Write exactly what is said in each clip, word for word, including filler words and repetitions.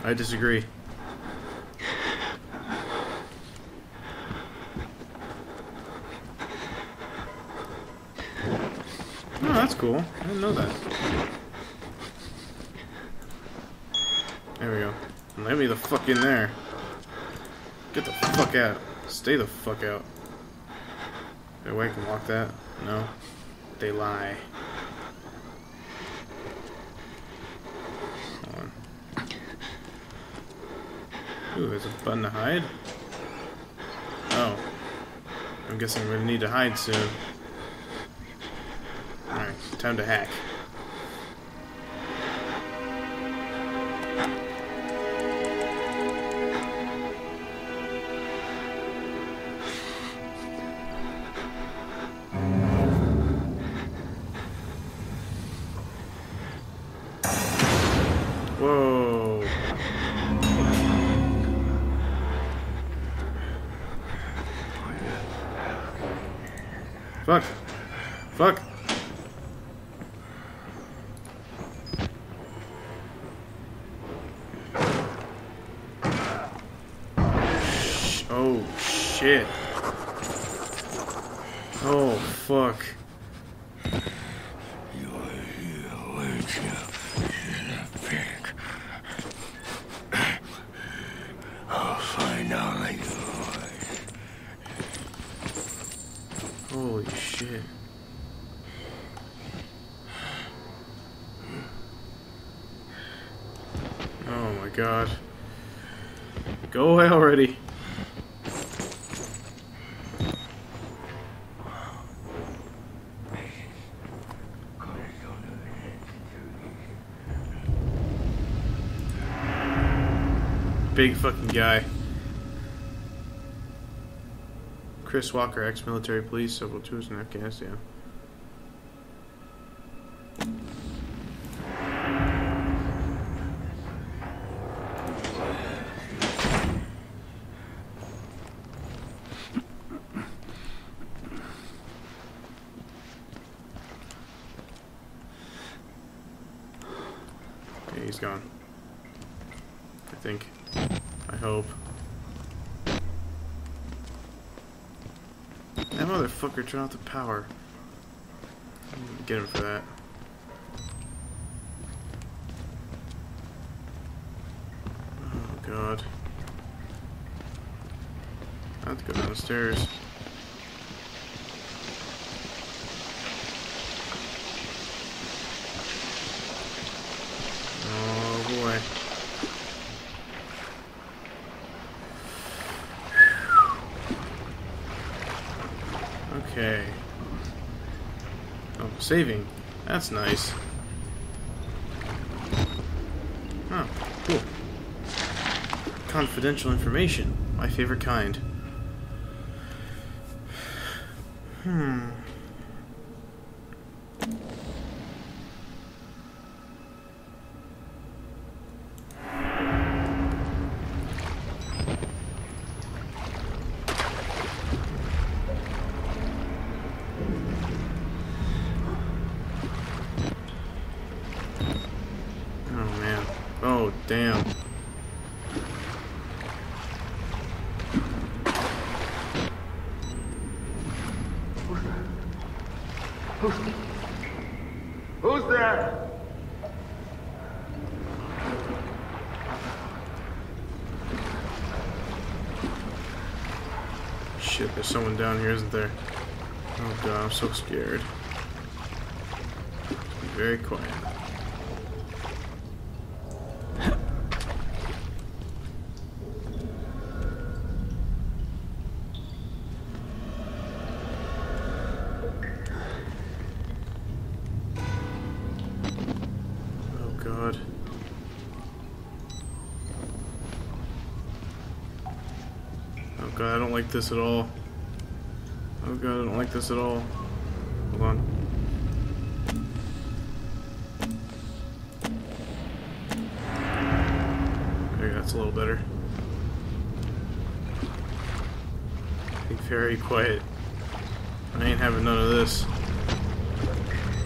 I disagree. Oh, that's cool. I didn't know that. There we go. Let me the fuck in there. Get the fuck out. Stay the fuck out. Did I can walk that? No. They lie. Hold on. Ooh, there's a button to hide? Oh. I'm guessing we're gonna need to hide soon. Alright, time to hack. Whoa. Fuck. Fuck. Oh, shit. Oh, fuck. Holy shit. Oh my god. Go away already. Big fucking guy. Chris Walker, ex-military police, several tours in Afghanistan. Okay, he's gone. I think. I hope. That motherfucker turned off the power. I'm gonna get him for that. Oh god. I have to go down the stairs. Oh boy. Okay. Oh, saving. That's nice. Oh, cool. Confidential information. My favorite kind. Hmm. Oh, damn. Who's, who's there? Shit, there's someone down here, isn't there? Oh god, I'm so scared. Be very quiet. God. Oh god, I don't like this at all. Oh god, I don't like this at all. Hold on. Okay, that's a little better. Be very quiet. I ain't having none of this.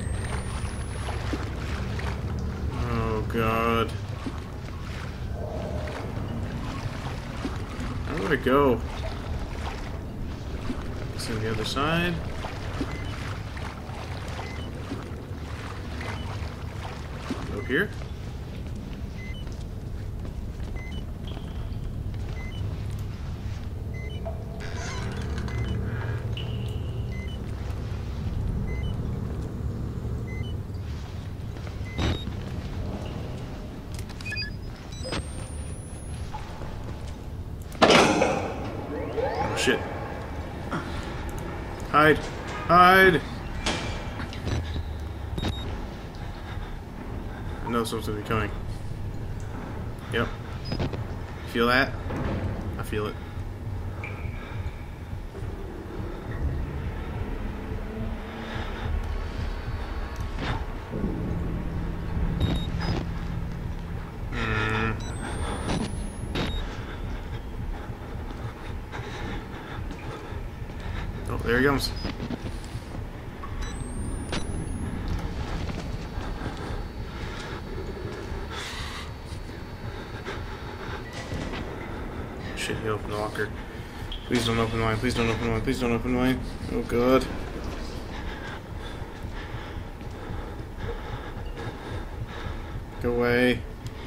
Oh god. Where do I go? It's on the other side. Go here. Shit. Hide. Hide! I know something's gonna be coming. Yep. Feel that? I feel it. Oh, there he comes. Shit, he opened the locker. Please don't open mine, please don't open mine, please don't open mine. Oh god. Go away.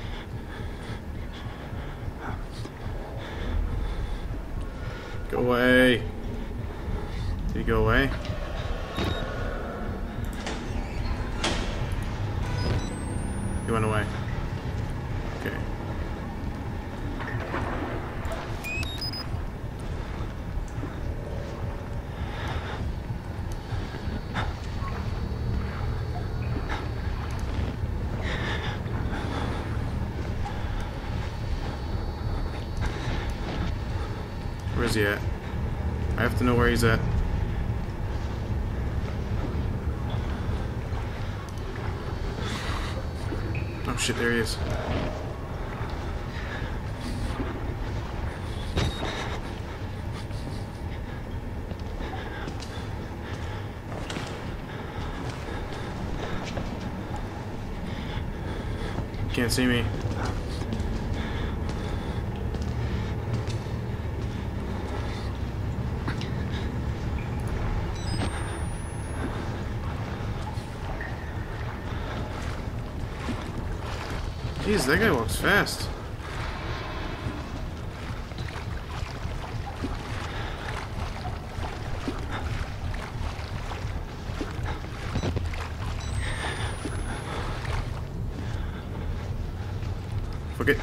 Go away. Did he go away? He went away. Okay. Where is he at? I have to know where he's at. Oh shit, there he is. Can't see me. Jeez, that guy walks fast. Fuck it.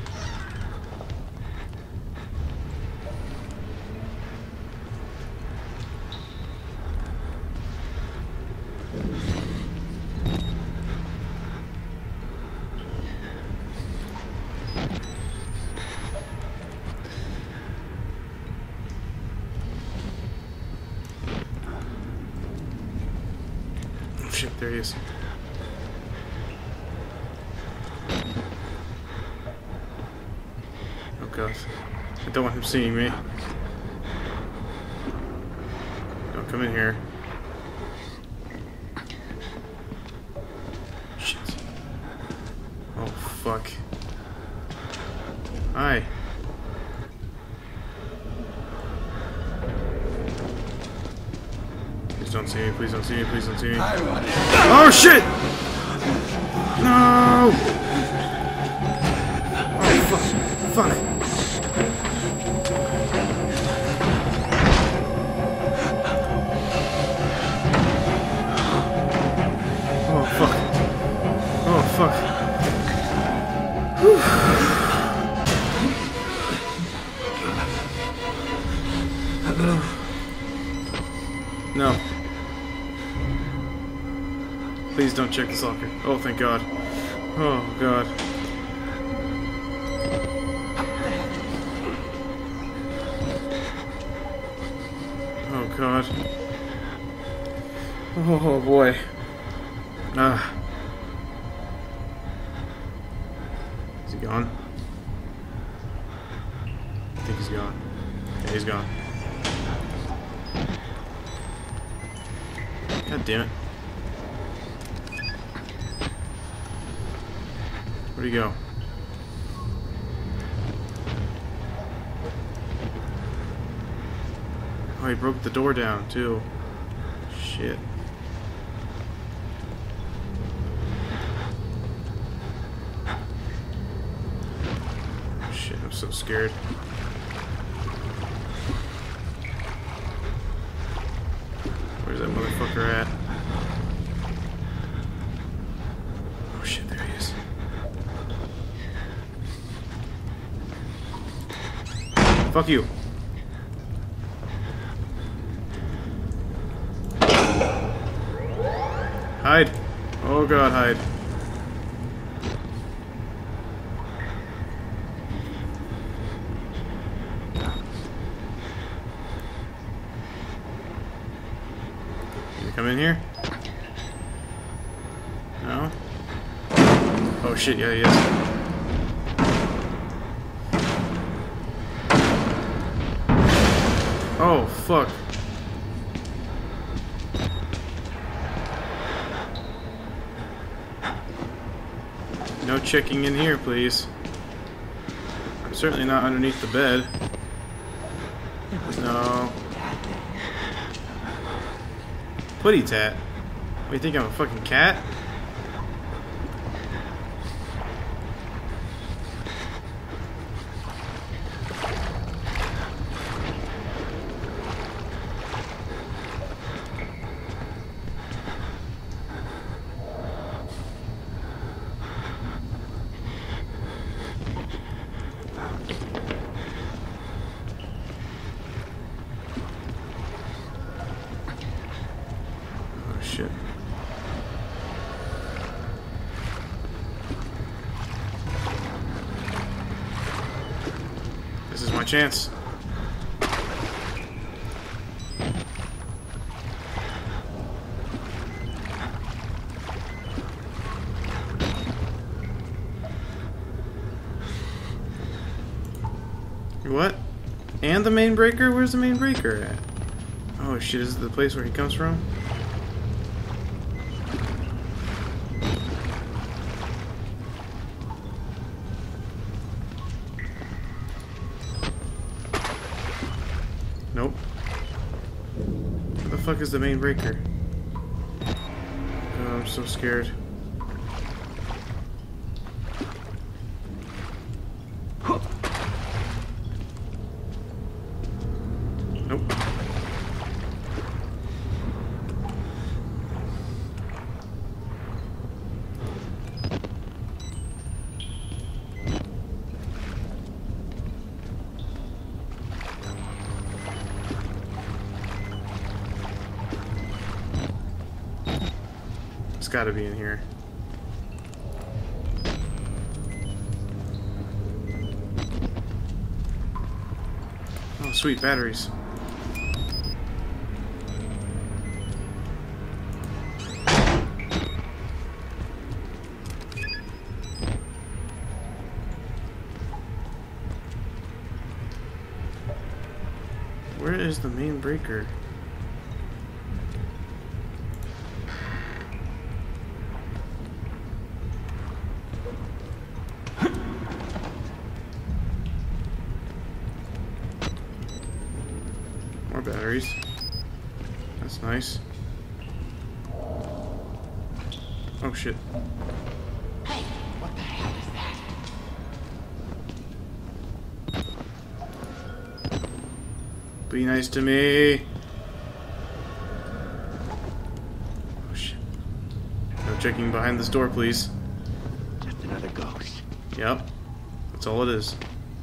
Shit, there he is. Oh god. I don't want him seeing me. Don't come in here. Shit. Oh fuck. Hi. Please don't see me, please don't see me, please don't see me. Oh shit! No! Oh fuck. Fuck. Oh fuck. Oh fuck. Whew. No. Please don't check this locker. Oh, thank God. Oh, God. Oh, God. Oh, boy. Ah. Is he gone? I think he's gone. Yeah, he's gone. God damn it. Where'd he go? Oh, he broke the door down, too. Shit. Shit, I'm so scared. Where's that motherfucker at? Oh shit, there he is. Fuck you. Hide. Oh god, hide. Can you come in here? No? Oh shit, yeah, he is. Oh, fuck. No checking in here, please. I'm certainly not underneath the bed. No. Putty tat? What, you think I'm a fucking cat? Shit. This is my chance. What? And the main breaker? Where's the main breaker at? Oh shit, is it the place where he comes from? Nope. Where the fuck is the main breaker? Oh, I'm so scared. Nope. It's gotta be in here. Oh, sweet batteries. Where is the main breaker? More batteries. That's nice. Oh shit. Hey, what the hell is that? Be nice to me. Oh shit. No checking behind this door, please. Just another ghost. Yep. That's all it is.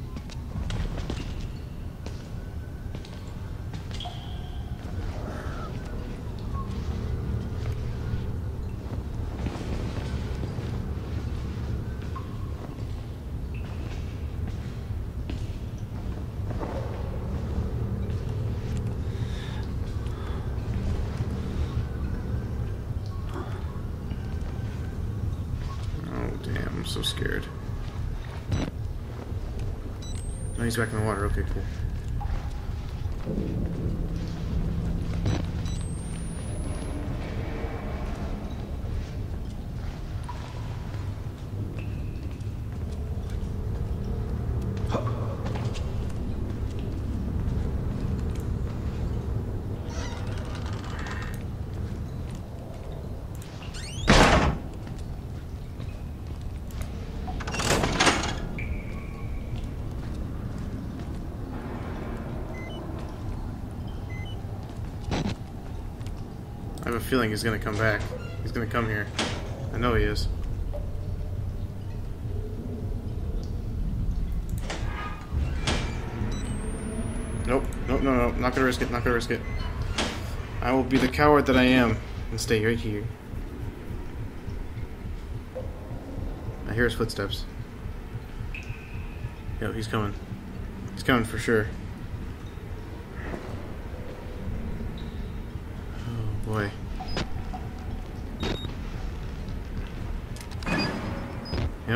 I'm so scared. No, he's back in the water. Okay, cool. have a feeling he's gonna come back. He's gonna come here. I know he is. Nope, nope, no, no, not gonna risk it, not gonna risk it. I will be the coward that I am and stay right here. I hear his footsteps. Yep, he's coming. He's coming for sure. Oh boy. Yep.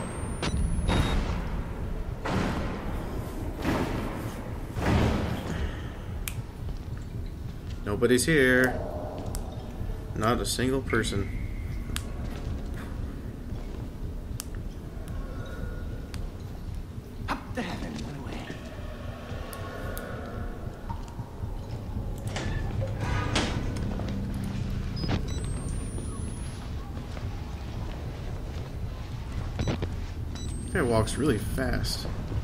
Nobody's here. Not a single person. Up to heaven, went away. This guy walks really fast.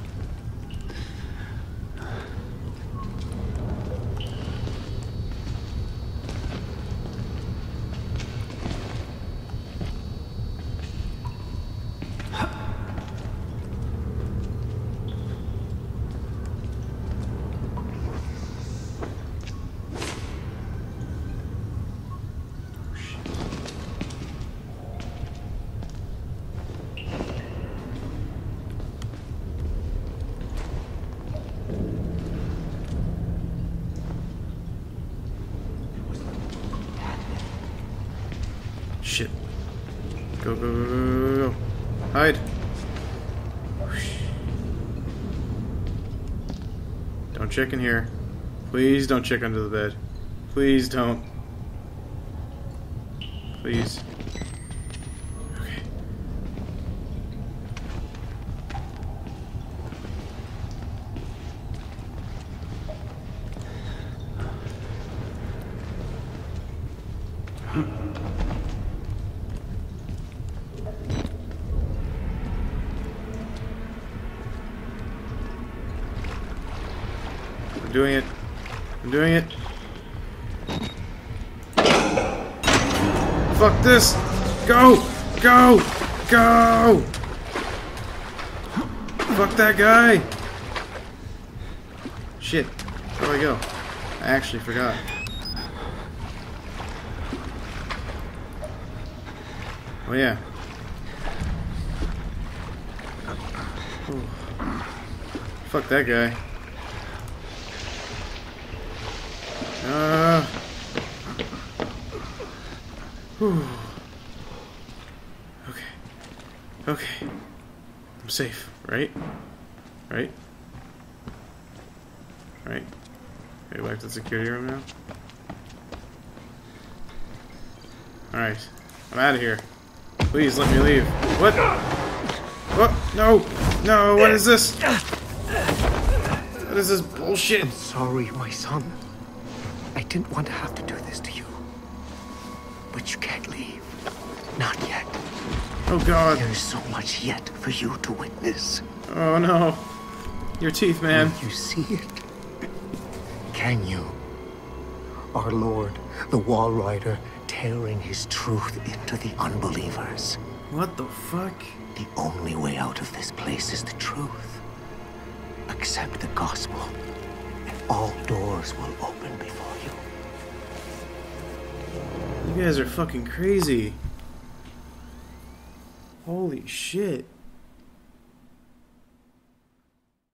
Shit. Go, go, go, go, go, go. Hide. Don't check in here. Please don't check under the bed. Please don't. Please. Okay. I'm doing it. I'm doing it. Fuck this! Go! Go! Go! Fuck that guy! Shit. Where do I go? I actually forgot. Oh yeah. Ooh. Fuck that guy. Uh. Whew. Okay. Okay. I'm safe, right? Right? Right? Okay, back to the security room now. Alright. I'm out of here. Please let me leave. What? What? No! No, what is this? What is this bullshit? I'm sorry, my son. I didn't want to have to do this to you. But you can't leave. Not yet. Oh god. There's so much yet for you to witness. Oh no. Your teeth, man. Will you see it? Can you? Our Lord, the Wall Rider, tearing his truth into the unbelievers. What the fuck? The only way out of this place is the truth. Accept the gospel, and all doors will open before you. You guys are fucking crazy. Holy shit.